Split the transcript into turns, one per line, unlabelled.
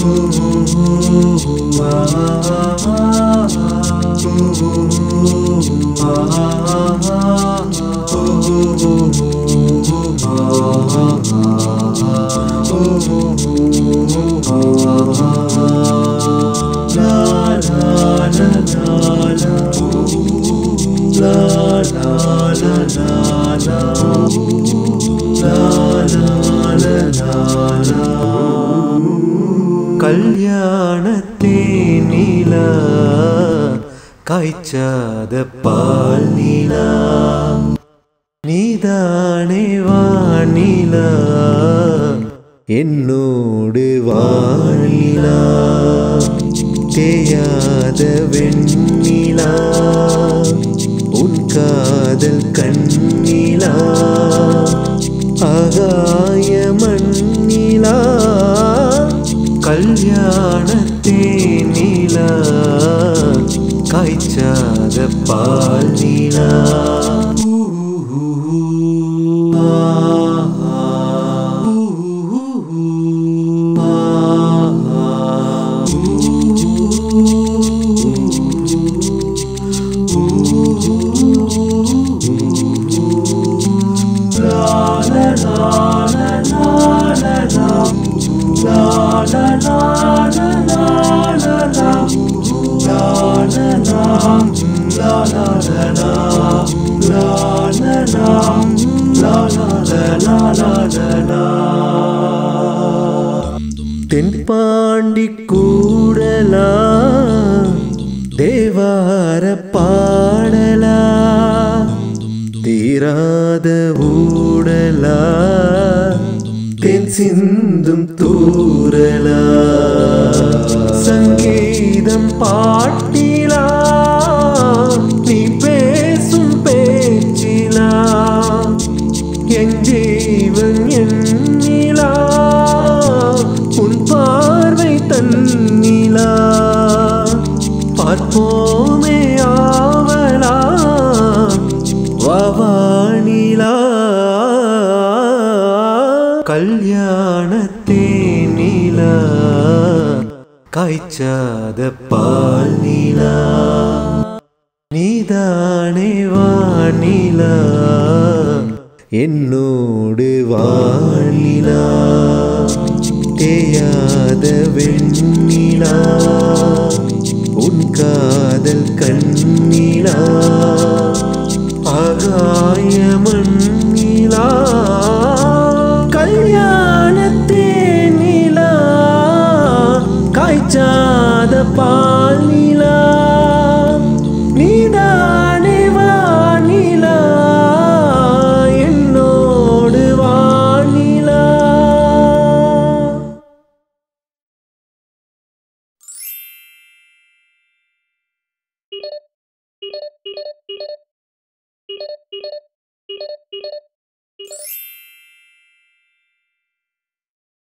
கல்யாணத்தே நிலா காய்ச்சாத பால் நிலா நீதானே வானிலா என்னோடு வானிலா தேயாத வெண்ணிலா உன் காதல் கண்ணிலா ஆகாய மண்ணிலா கல்யாணத்தே நிலா காய்ச்சாத பால் நிலா தென்பாண்டி கூடலா தேவார பாடலா தீராத ஊடலா தென் சிந்தும் தூரலா சங்கீதம் பாட்டிலா நீ பேசும் பேச்சிலா என் ஜீவன் எண்ணிலா உன் பார்வை தன்னிலா பார்ப்போமே ஆவலா வானிலா கல்யாணத்தே நிலா காய்ச்சாத பால் நிலா நீதானே வானிலா என்னோடு வானிலா தேயாத வெண்ணிலா உன் காதல் கண்ணிலா ஆகாய மண்ணிலா கல்யாணத்தே நிலா காய்ச்சாத பால்